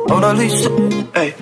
Mona Lisa, hey.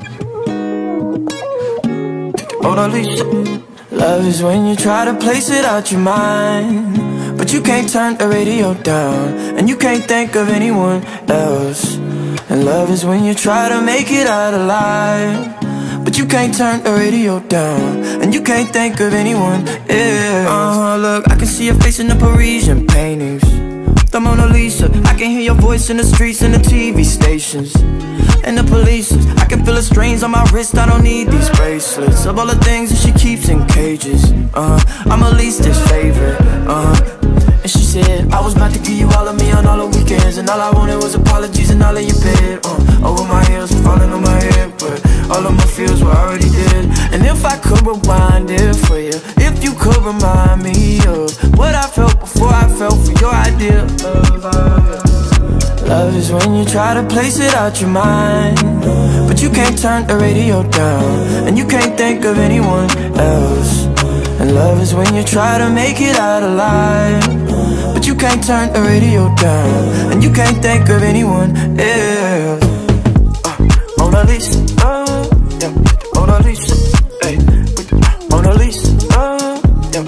Mona Lisa. Love is when you try to place it out your mind, but you can't turn the radio down, and you can't think of anyone else. And love is when you try to make it out alive, but you can't turn the radio down, and you can't think of anyone else. Look, I can see your face in the Parisian paintings, the Mona Lisa. I can hear your voice in the streets and the TV stations and the police. I can feel the strains on my wrist, I don't need these bracelets. Of all the things that she keeps in cages, I'm her leastest favorite, And she said, I was about to give you all of me on all the weekends, and all I wanted was apologies and all of your bed, over my heels, falling on my head, but all of my feels were already dead. And if I could rewind it for you, if you could remind me of what I felt before I fell for your idea of love. Love is when you try to place it out your mind, but you can't turn the radio down, and you can't think of anyone else. And love is when you try to make it out alive, but you can't turn the radio down, and you can't think of anyone else. Mona Lisa, yeah. Mona Lisa, hey. Mona Lisa, yeah.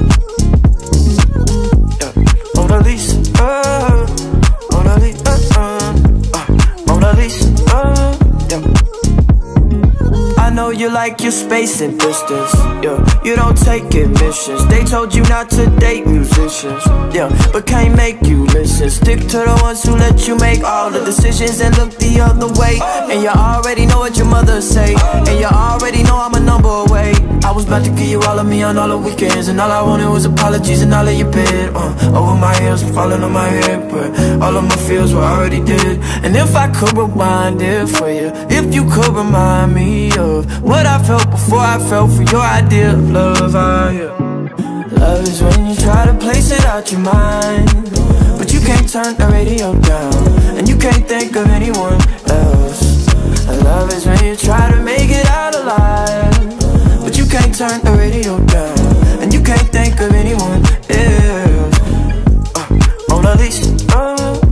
Yeah. Mona Lisa, Mona Lisa, Mona Lisa, yeah. I know you like your space and distance, yeah. You don't take admissions. They told you not to date musicians, yeah, but can't make you listen. Stick to the ones who let you make all the decisions and look the other way. And you already know what your mother say, and you already know I'm a number away. I was about to give you all of me on all the weekends, and all I wanted was apologies and all of your bed, over my heels, falling on my head, but all of my feels were already dead. And if I could rewind it for you, if you could remind me of what I felt before I fell for your idea of love, Love is when you try to place it out your mind, but you can't turn the radio down, and you can't think of anyone else. And love is when you try to make it out alive, but you can't turn the radio down, and you can't think of anyone else. Mona Lisa,